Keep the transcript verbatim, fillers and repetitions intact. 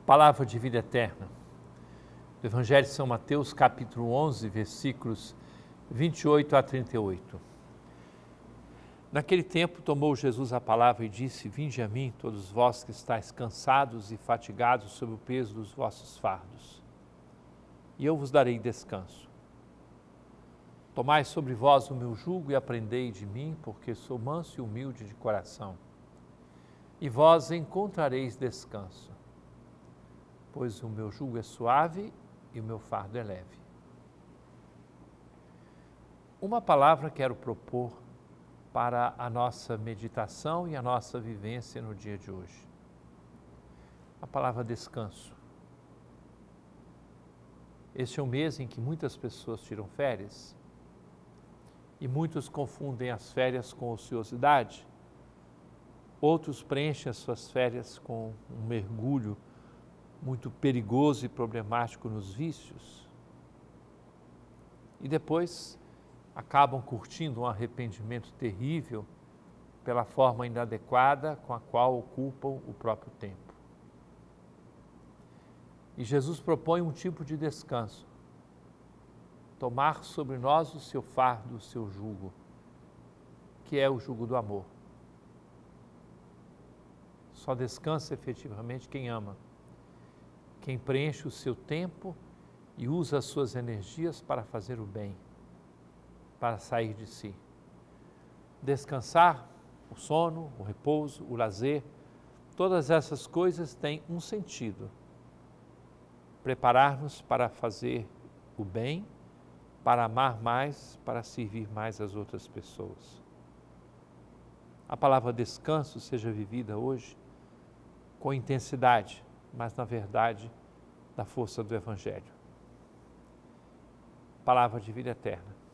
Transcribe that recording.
Palavra de vida eterna, do Evangelho de São Mateus, capítulo onze, versículos vinte e oito a trinta e oito. Naquele tempo tomou Jesus a palavra e disse: Vinde a mim, todos vós que estáis cansados e fatigados sob o peso dos vossos fardos, e eu vos darei descanso. Tomai sobre vós o meu jugo e aprendei de mim, porque sou manso e humilde de coração, e vós encontrareis descanso. Pois o meu jugo é suave e o meu fardo é leve. Uma palavra quero propor para a nossa meditação e a nossa vivência no dia de hoje. A palavra descanso. Este é um mês em que muitas pessoas tiram férias e muitos confundem as férias com ociosidade. Outros preenchem as suas férias com um mergulho muito perigoso e problemático nos vícios, e depois acabam curtindo um arrependimento terrível pela forma inadequada com a qual ocupam o próprio tempo. E Jesus propõe um tipo de descanso: tomar sobre nós o seu fardo, o seu jugo, que é o jugo do amor. Só descansa efetivamente quem ama, quem preenche o seu tempo e usa as suas energias para fazer o bem, para sair de si. Descansar, o sono, o repouso, o lazer, todas essas coisas têm um sentido: preparar-nos para fazer o bem, para amar mais, para servir mais as outras pessoas. A palavra descanso seja vivida hoje com intensidade, mas na verdade da força do Evangelho. Palavra de vida eterna.